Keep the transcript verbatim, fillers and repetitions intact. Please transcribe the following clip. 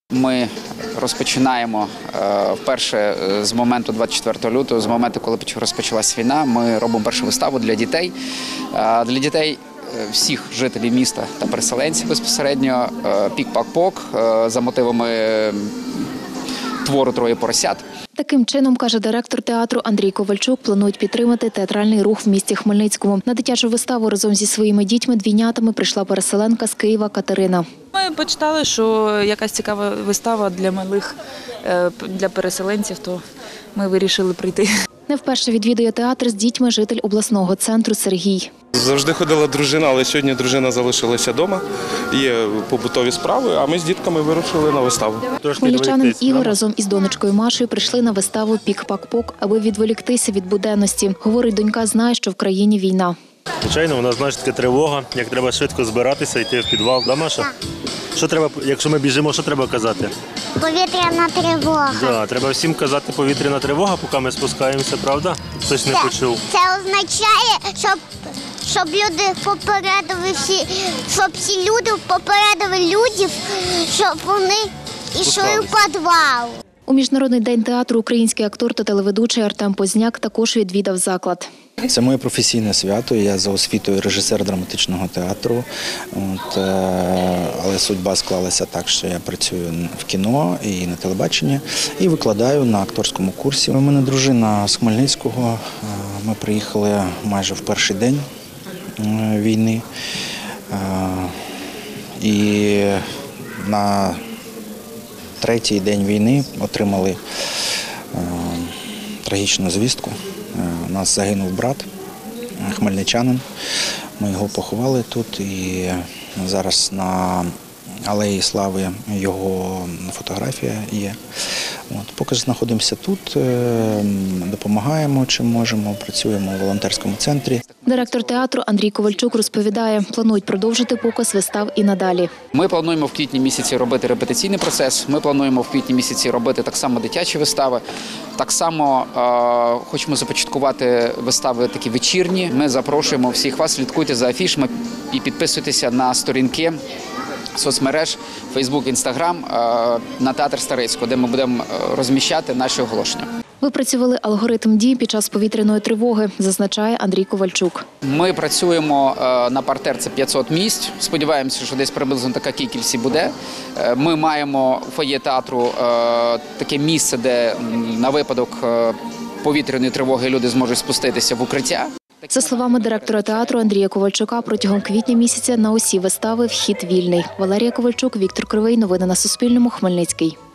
Ми розпочинаємо вперше з моменту двадцять четвертого лютого, з моменту, коли розпочалась війна, ми робимо першу виставу для дітей. Для дітей всіх жителів міста та переселенців безпосередньо «Пік-пак-пок» за мотивами твору «Троє поросят». Таким чином, каже директор театру Андрій Ковальчук, планують підтримати театральний рух в місті Хмельницькому. На дитячу виставу разом зі своїми дітьми-двійнятами прийшла переселенка з Києва Катерина. Ми почитали, що якась цікава вистава для малих, для переселенців, то ми вирішили прийти. Не вперше відвідує театр з дітьми житель обласного центру Сергій. Завжди ходила дружина, але сьогодні дружина залишилася вдома. Є побутові справи, а ми з дітками вирушили на виставу. Хмельничанин Ігор разом із донечкою Машею прийшли на виставу «Пік-пак-пок», аби відволіктися від буденності. Говорить, донька знає, що в країні війна. Звичайно, у нас, знаєш, така тривога, як треба швидко збиратися, йти в підвал. Да, Маша? Що треба, якщо ми біжимо, що треба казати? Повітряна тривога. Да, треба всім казати повітряна тривога, поки ми спускаємося, правда? Хтось не почув. Це означає, щоб, щоб люди попередили всі, щоб всі люди попередили людів, щоб вони йшли в підвал. У Міжнародний день театру український актор та телеведучий Артем Позняк також відвідав заклад. Це моє професійне свято, я за освітою режисер драматичного театру, От, але судьба склалася так, що я працюю в кіно і на телебаченні і викладаю на акторському курсі. У мене дружина з Хмельницького, ми приїхали майже в перший день війни і на третій день війни отримали трагічну звістку. У нас загинув брат, хмельничанин. Ми його поховали тут і зараз на Алеї Слави його фотографія є. От, поки знаходимося тут, допомагаємо чим можемо, працюємо у волонтерському центрі. Директор театру Андрій Ковальчук розповідає, планують продовжити показ вистав і надалі. Ми плануємо в квітні місяці робити репетиційний процес, ми плануємо в квітні місяці робити так само дитячі вистави, так само е, хочемо започаткувати вистави такі вечірні. Ми запрошуємо всіх вас, слідкуйте за афішами і підписуйтеся на сторінки соцмереж, Фейсбук, Інстаграм на театр Старицького, де ми будемо розміщати наші оголошення. Випрацювали алгоритм дій під час повітряної тривоги, зазначає Андрій Ковальчук. Ми працюємо на партер, це п'ятсот місць. Сподіваємося, що десь приблизно така кількість і буде. Ми маємо у фоє театру таке місце, де на випадок повітряної тривоги люди зможуть спуститися в укриття. За словами директора театру Андрія Ковальчука, протягом квітня місяця на усі вистави вхід вільний. Валерія Ковальчук, Віктор Кривий. Новини на Суспільному. Хмельницький.